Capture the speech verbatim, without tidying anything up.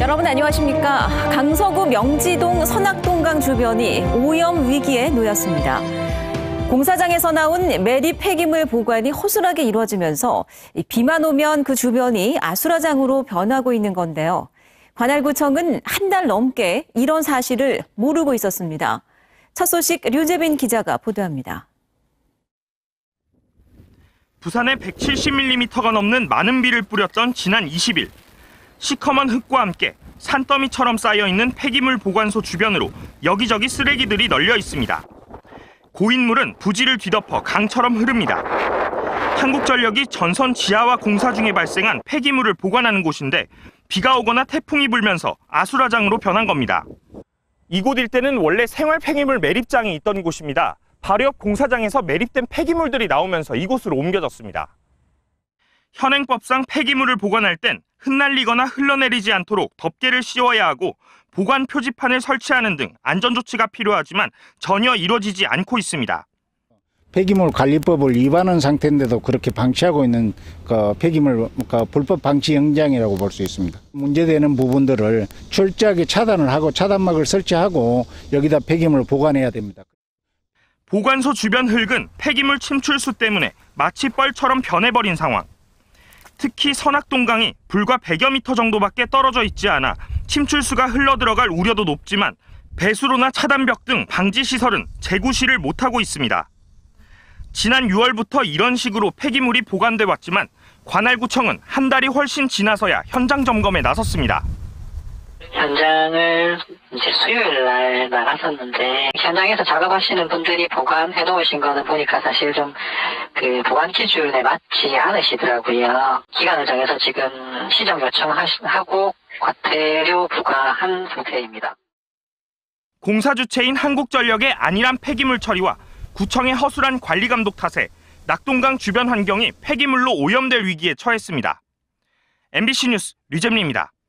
여러분 안녕하십니까? 강서구 명지동 선악동강 주변이 오염 위기에 놓였습니다. 공사장에서 나온 매립 폐기물 보관이 허술하게 이루어지면서 비만 오면 그 주변이 아수라장으로 변하고 있는 건데요. 관할구청은 한 달 넘게 이런 사실을 모르고 있었습니다. 첫 소식 류재빈 기자가 보도합니다. 부산에 백칠십 밀리미터가 넘는 많은 비를 뿌렸던 지난 이십 일. 시커먼 흙과 함께 산더미처럼 쌓여있는 폐기물 보관소 주변으로 여기저기 쓰레기들이 널려 있습니다. 고인물은 부지를 뒤덮어 강처럼 흐릅니다. 한국전력이 전선 지하화 공사 중에 발생한 폐기물을 보관하는 곳인데 비가 오거나 태풍이 불면서 아수라장으로 변한 겁니다. 이곳 일대는 원래 생활 폐기물 매립장이 있던 곳입니다. 바로 옆 공사장에서 매립된 폐기물들이 나오면서 이곳으로 옮겨졌습니다. 현행법상 폐기물을 보관할 땐 흩날리거나 흘러내리지 않도록 덮개를 씌워야 하고 보관 표지판을 설치하는 등 안전조치가 필요하지만 전혀 이루어지지 않고 있습니다. 폐기물 관리법을 위반한 상태인데도 그렇게 방치하고 있는 그 폐기물 그 불법 방치 현장이라고 볼 수 있습니다. 문제되는 부분들을 철저하게 차단을 하고 차단막을 설치하고 여기다 폐기물을 보관해야 됩니다. 보관소 주변 흙은 폐기물 침출수 때문에 마치 뻘처럼 변해버린 상황. 특히 선악동강이 불과 백여 미터 정도밖에 떨어져 있지 않아 침출수가 흘러들어갈 우려도 높지만 배수로나 차단벽 등 방지 시설은 재구시를 못하고 있습니다. 지난 유월부터 이런 식으로 폐기물이 보관돼 왔지만 관할구청은 한 달이 훨씬 지나서야 현장 점검에 나섰습니다. 현장을 이제 수요일 날 나갔었는데 현장에서 작업하시는 분들이 보관해 놓으신 거는 보니까 사실 좀 그 보관 기준에 맞지 않으시더라고요. 기간을 정해서 지금 시정 요청하고 과태료 부과한 상태입니다. 공사 주체인 한국전력의 안일한 폐기물 처리와 구청의 허술한 관리 감독 탓에 낙동강 주변 환경이 폐기물로 오염될 위기에 처했습니다. 엠비씨 뉴스 류재민입니다.